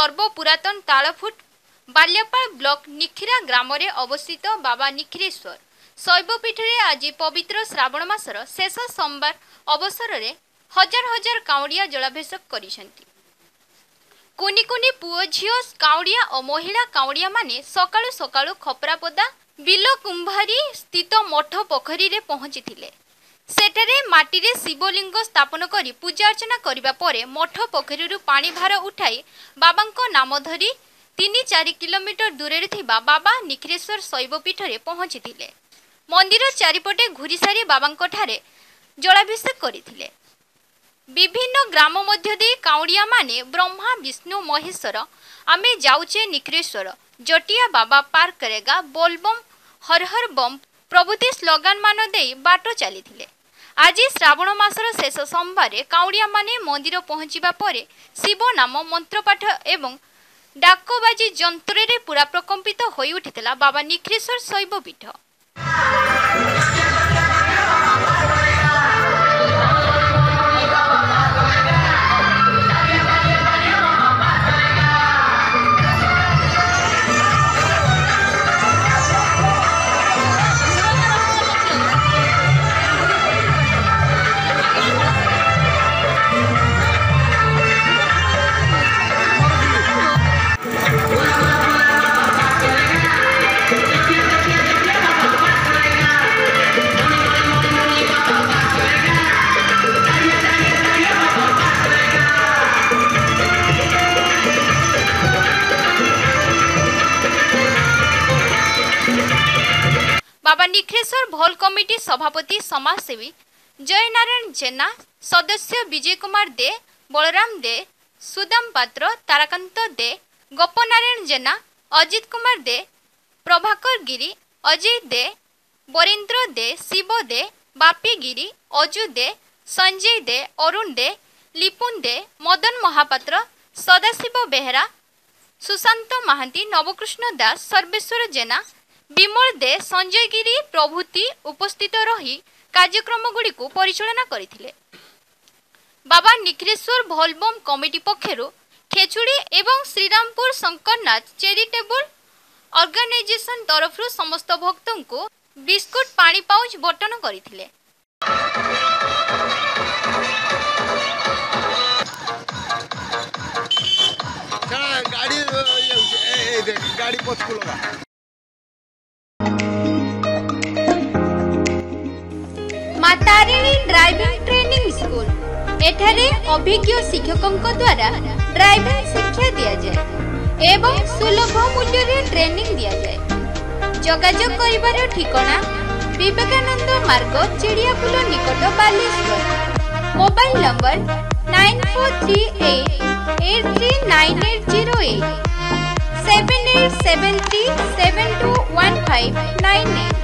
सर्वपुरातन तालफुट बाल्यापाल block निखिरा ग्राम रे अवस्थित बाबा निखिरेश्वर शैवपीठ रे आज पवित्र श्रावण मासर शेष सोमवार अवसर रे हजार हजार काउड़िया जलाभिषेक करिसेंती। कुनी कुनी पुओ झियो काउड़िया और महिला काउड़िया माने सकाळु सकाळु खपरापदा बिलो कुंभारी स्थित मठ पोखरी रे पहुंचीथिले। सेठरे माटी रे शिवलिंग स्थापन करी पूजा अर्चना करिबा परे मठ पोखरी रु पानी भार उठाई बाबांको नाम धरी 3-4 किलोमीटर दूर थिबा बाबा निखिरेश्वर शैवपीठ रे पहुंचीथिले। मंदिर चारिपटे घुरी सारी बाबांको ठारे जलाभिषेक करिथिले। विभिन्न ग्राम मध्य दे काउड़िया माने ब्रह्मा विष्णु महेश्वर आमे जाउचे निखिरेश्वर जटिया बाबा पार करेगा बोलबम हर हर बम प्रभुति स्लोगान मान दे बाटो चलीथिले। आज श्रावण मासर शेष सोमवार काउड़िया माने मंदिर पहुंचीबा परे शिव नाम मंत्रपाठ एवं डाकबाजी जंत्र रे पूरा प्रकंपित होई उठितला बाबा निखिरेश्वर शैवपीठ। बाबा निखिरेश्वर भोल कमिटी सभापति समाजसेवी जय नारायण जेना, सदस्य विजय कुमार दे, बलराम दे, सुदाम पात्र, ताराकांत दे, गोपनारायण जेना, अजित कुमार दे, प्रभाकर गिरी, अजय दे, बरेंद्र दे, शिव दे, बापी गिरी, अजु दे, संजय दे, अरुण दे, लिपुन दे, मदन महापात्र, सदाशिव बेहरा, सुशांत महांती, नवकृष्ण दास, सर्वेश्वर जेना, विमल दे, संजय गिरी प्रभृति उपस्थित रही कार्यक्रम गुड़ी को परिचालना करथिले। बाबा निखिरेश्वर भोलबम कमिटी पक्षरु खेचुड़ी एवं श्रीरामपुर शंकरनाथ चैरिटेबल ऑर्गेनाइजेशन तरफ समस्त भक्तों को बिस्कुट पानी पाउच बंटन करथिले। गाड़ी पछकु लगा मातारिणी ड्राइविंग ट्रेनिंग स्कूल एठारे अभिज्ञ शिक्षकों द्वारा ड्राइविंग शिक्षा दिया जाए एवं सुलभ मूल्य रे ट्रेनिंग दिया जाए। जोगाजोग करिबार ठिकाना विवेकानंद मार्ग चिड़ियापुल निकट बालेश्वर। Mobile number 9438839808 7873721598।